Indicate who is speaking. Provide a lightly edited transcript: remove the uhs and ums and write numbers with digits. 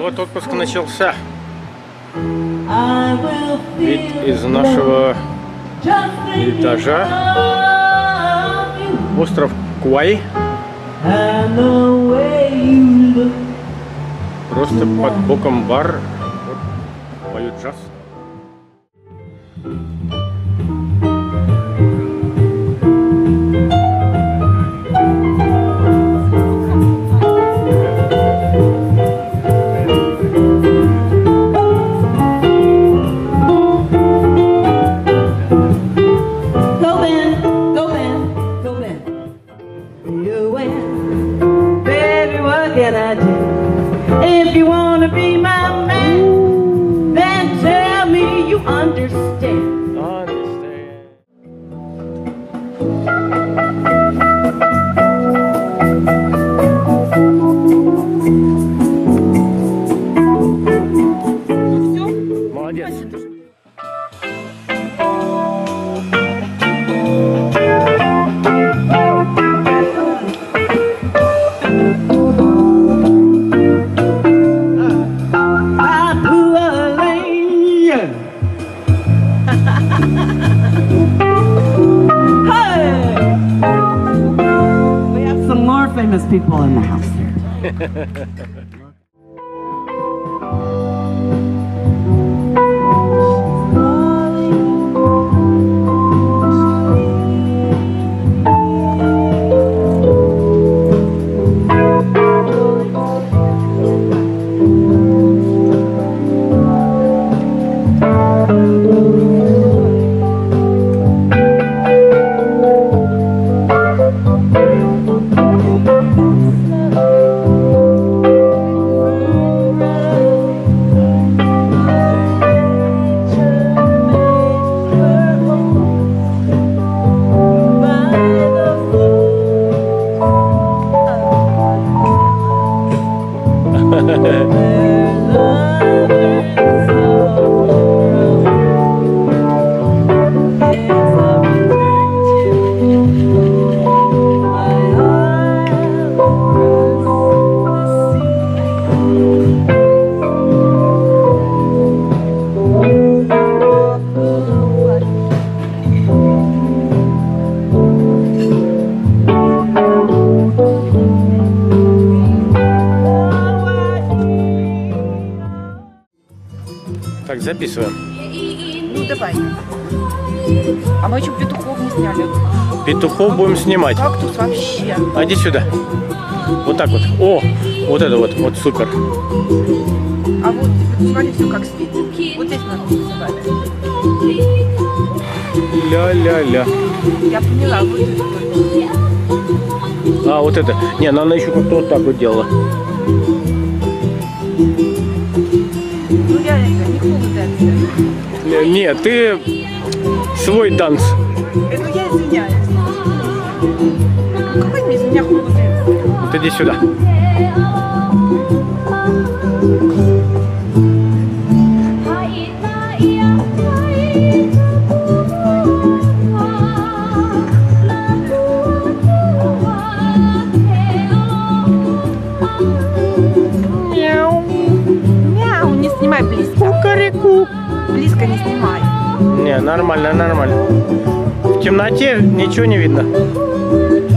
Speaker 1: Вот отпуск начался. Вид из нашего этажа. Остров Kauai. Просто под боком бар. Вот, поют джаз.
Speaker 2: If you wanna be my man, then tell me you understand.
Speaker 1: Молодец.
Speaker 2: Famous people in the house here.
Speaker 1: Так, записываем.
Speaker 3: Ну давай. А мы еще петухов не сняли.
Speaker 1: Петухов будем снимать.
Speaker 3: Кактус вообще.
Speaker 1: А иди сюда. Вот так вот. О, вот это вот, вот супер.
Speaker 3: А вот, смотри, все как светит. Вот здесь надо рисовать.
Speaker 1: Ля-ля-ля.
Speaker 3: Я поняла, вот это вот.
Speaker 1: А, вот это. Не, она еще как-то вот так вот делала.
Speaker 3: Ну я это, не хуже.
Speaker 1: Не, ты свой данс.
Speaker 3: Ну я извиняюсь. Какой мне из меня хуже?
Speaker 1: Вот иди сюда.
Speaker 3: Кукареку. Близко не снимай.
Speaker 1: Не, нормально, нормально. В темноте ничего не видно.